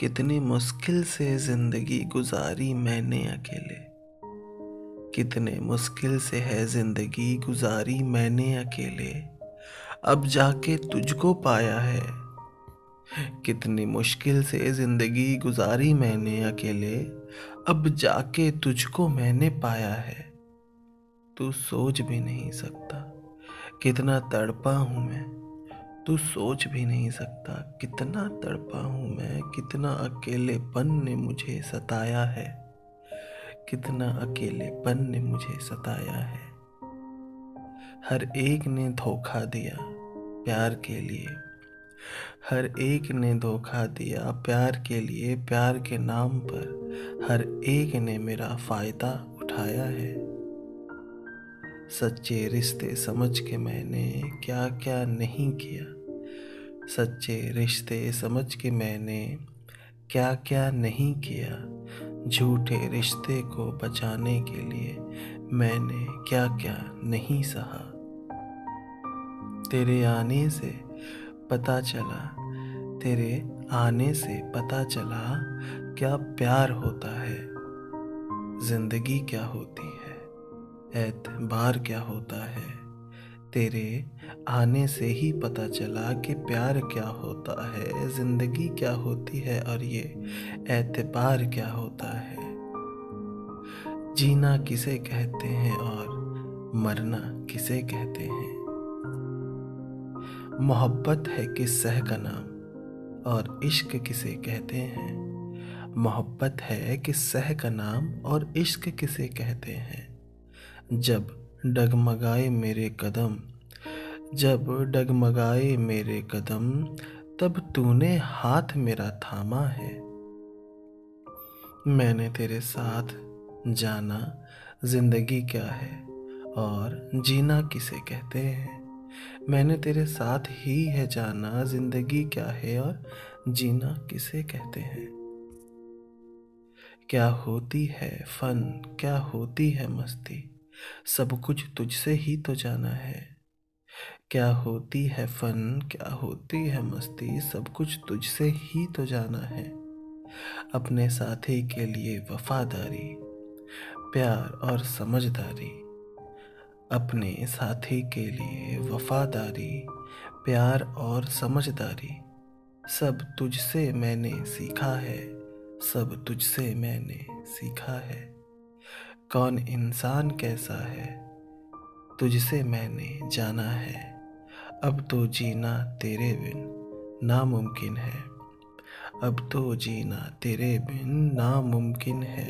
कितनी मुश्किल से जिंदगी गुजारी मैंने अकेले। कितने मुश्किल से है जिंदगी गुजारी मैंने अकेले। अब जाके तुझको पाया है। कितनी मुश्किल से जिंदगी गुजारी मैंने अकेले। अब जाके तुझको मैंने पाया है। तू सोच भी नहीं सकता कितना तड़पा हूँ मैं। तू सोच भी नहीं सकता कितना तड़पा हूँ मैं। कितना अकेलेपन ने मुझे सताया है। कितना अकेलेपन ने मुझे सताया है। हर एक ने धोखा दिया प्यार के लिए। हर एक ने धोखा दिया प्यार के लिए। प्यार के नाम पर हर एक ने मेरा फायदा उठाया है। सच्चे रिश्ते समझ के मैंने क्या क्या नहीं किया। सच्चे रिश्ते समझ के मैंने क्या क्या नहीं किया। झूठे रिश्ते को बचाने के लिए मैंने क्या क्या नहीं सहा। तेरे आने से पता चला तेरे आने से पता चला क्या प्यार होता है। जिंदगी क्या होती है, एतबार क्या होता है। तेरे आने से ही पता चला कि प्यार क्या होता है, जिंदगी क्या होती है और ये एतबार क्या होता है। जीना किसे कहते हैं और मरना किसे कहते हैं। मोहब्बत है किस सह का नाम और इश्क किसे कहते हैं। मोहब्बत है किस सह का नाम और इश्क किसे कहते हैं। जब डगमगाए मेरे कदम जब डगमगाए मेरे कदम तब तूने हाथ मेरा थामा है। मैंने तेरे साथ जाना जिंदगी क्या है और जीना किसे कहते हैं। मैंने तेरे साथ ही है जाना जिंदगी क्या है और जीना किसे कहते हैं। क्या होती है फन क्या होती है मस्ती, सब कुछ तुझसे ही तो जाना है। क्या होती है फन क्या होती है मस्ती, सब कुछ तुझसे ही तो जाना है। अपने साथी के लिए वफादारी प्यार और समझदारी। अपने साथी के लिए वफादारी प्यार और समझदारी। सब तुझसे मैंने सीखा है। सब तुझसे मैंने सीखा है। कौन इंसान कैसा है तुझसे मैंने जाना है। अब तो जीना तेरे बिन नामुमकिन है। अब तो जीना तेरे बिन नामुमकिन है।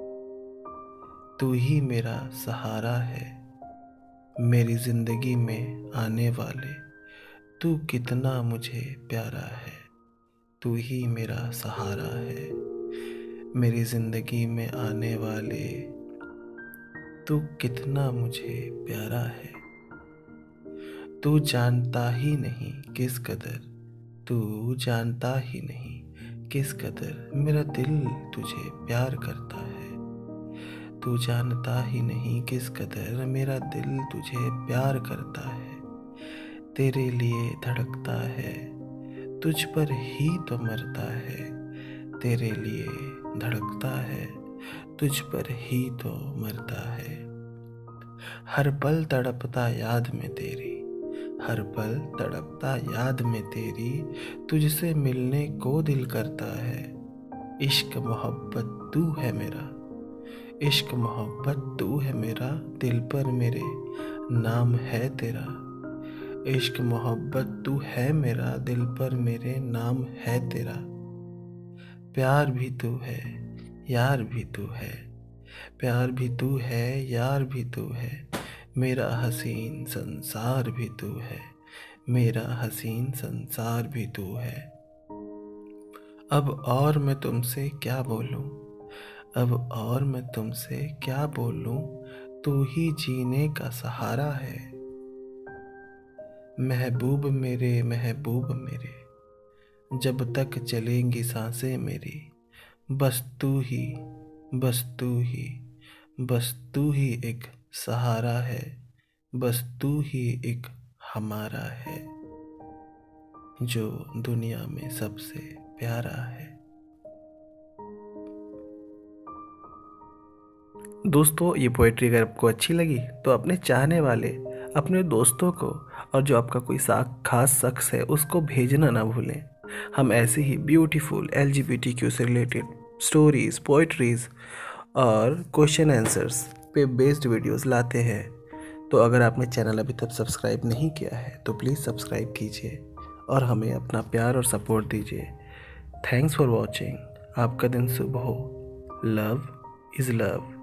तू ही मेरा सहारा है मेरी जिंदगी में आने वाले। तू कितना मुझे प्यारा है। तू ही मेरा सहारा है मेरी जिंदगी में आने वाले। तू कितना मुझे प्यारा है। तू जानता ही नहीं किस कदर तू जानता ही नहीं किस कदर मेरा दिल तुझे प्यार करता है। तू जानता ही नहीं किस कदर मेरा दिल तुझे प्यार करता है। तेरे लिए धड़कता है तुझ पर ही तो मरता है। तेरे लिए धड़कता है तुझ पर ही तो मरता है। हर पल तड़पता याद में तेरी हर पल तड़पता याद में तेरी। तुझसे मिलने को दिल करता है। इश्क मोहब्बत तू है मेरा इश्क मोहब्बत तू है मेरा। दिल पर मेरे नाम है तेरा। इश्क मोहब्बत तू है मेरा दिल पर मेरे नाम है तेरा। प्यार भी तू है यार भी तू है। प्यार भी तू है यार भी तू है। मेरा हसीन संसार भी तू है। मेरा हसीन संसार भी तू है। अब और मैं तुमसे क्या बोलूं अब और मैं तुमसे क्या बोलूं। तू ही जीने का सहारा है। महबूब मेरे जब तक चलेंगी सांसें मेरी। बस तू ही बस तू ही बस तू ही एक सहारा है। बस तू ही एक हमारा है जो दुनिया में सबसे प्यारा है। दोस्तों, ये पोएट्री अगर आपको अच्छी लगी तो अपने चाहने वाले, अपने दोस्तों को और जो आपका कोई खास शख्स है उसको भेजना ना भूलें। हम ऐसे ही ब्यूटीफुल LGBTQ से रिलेटेड स्टोरीज़, पोएट्रीज़ और क्वेश्चन आंसर्स पे बेस्ड वीडियोस लाते हैं। तो अगर आपने चैनल अभी तक सब्सक्राइब नहीं किया है तो प्लीज़ सब्सक्राइब कीजिए और हमें अपना प्यार और सपोर्ट दीजिए। Thanks for watching. आपका दिन शुभ हो। Love is love.